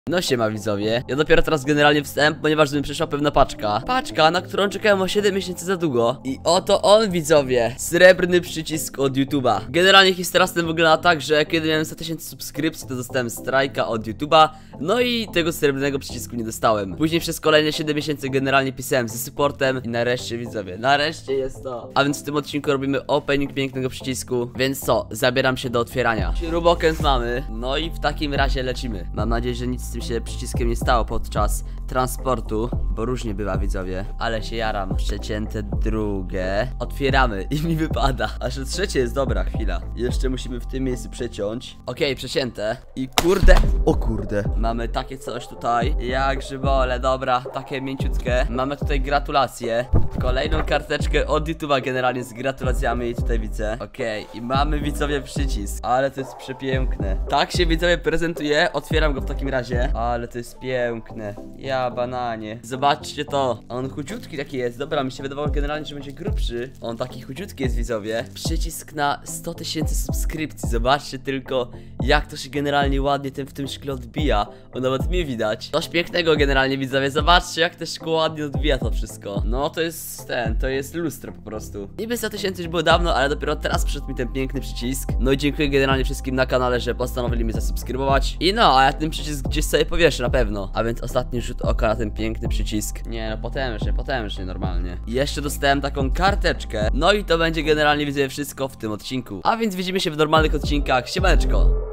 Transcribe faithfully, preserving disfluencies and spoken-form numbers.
No siema widzowie, ja dopiero teraz generalnie wstęp, ponieważ mi przyszła pewna paczka. Paczka, na którą czekałem o siedem miesięcy za długo. I oto on widzowie, srebrny przycisk od YouTube'a. Generalnie historia z tym wygląda tak, że kiedy miałem sto tysięcy subskrypcji, to dostałem strajka od YouTube'a. No i tego srebrnego przycisku nie dostałem. Później przez kolejne siedem miesięcy generalnie pisałem ze supportem. I nareszcie widzowie, nareszcie jest to. A więc w tym odcinku robimy opening pięknego przycisku. Więc co, zabieram się do otwierania. Śrubokręt mamy, no i w takim razie lecimy. Mam nadzieję, że nic z tym się przyciskiem nie stało podczas transportu, bo różnie bywa widzowie. Ale się jaram. Przecięte drugie. Otwieramy i mi wypada. Aż trzecie jest dobra chwila. Jeszcze musimy w tym miejscu przeciąć. Okej, okay, przecięte. I kurde, o kurde, mamy takie coś tutaj. Jak grzybole, dobra, takie mięciutkie. Mamy tutaj gratulacje. Kolejną karteczkę od YouTube'a generalnie z gratulacjami tutaj widzę. Okej, okay. I mamy widzowie przycisk. Ale to jest przepiękne. Tak się widzowie prezentuje. Otwieram go w takim razie. Ale to jest piękne. Ja bananie. Zobaczcie to. On chudziutki taki jest. Dobra, mi się wydawało generalnie, że będzie grubszy. On taki chudziutki jest widzowie. Przycisk na sto tysięcy subskrypcji. Zobaczcie tylko, jak to się generalnie ładnie tym w tym szkle odbija. On nawet mnie widać. Coś pięknego generalnie widzowie. Zobaczcie, jak to szkło ładnie odbija to wszystko. No to jest ten, to jest lustro po prostu. Niby sto tysięcy już było dawno, ale dopiero teraz przyszedł mi ten piękny przycisk. No i dziękuję generalnie wszystkim na kanale, że postanowili mnie zasubskrybować. I no, a ja ten przycisk gdzieś sobie powieszę na pewno. A więc ostatni rzut oka na ten piękny przycisk. Nie no, potężnie, potężnie normalnie. I jeszcze dostałem taką karteczkę. No i to będzie generalnie widzowie wszystko w tym odcinku. A więc widzimy się w normalnych odcinkach. Siemaneczko.